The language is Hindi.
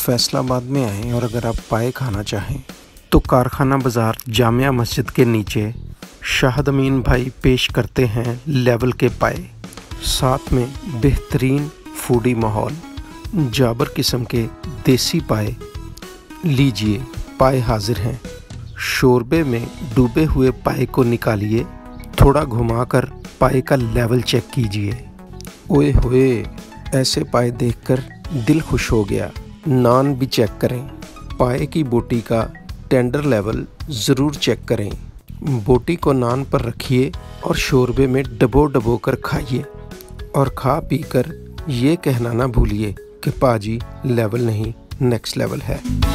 फैसलाबाद में आएँ और अगर आप पाए खाना चाहें तो कारखाना बाज़ार जामिया मस्जिद के नीचे शाहद अमीन भाई पेश करते हैं लेवल के पाए, साथ में बेहतरीन फूडी माहौल, जाबर किस्म के देसी पाए। लीजिए, पाए हाजिर हैं। शोरबे में डूबे हुए पाए को निकालिए, थोड़ा घुमाकर पाए का लेवल चेक कीजिए। ओए होए, ऐसे पाए देखकर दिल खुश हो गया। नान भी चेक करें। पाए की बोटी का टेंडर लेवल ज़रूर चेक करें। बोटी को नान पर रखिए और शोरबे में डबो डबो कर खाइए और खा पी कर ये कहना ना भूलिए कि पाजी लेवल नहीं, नेक्स्ट लेवल है।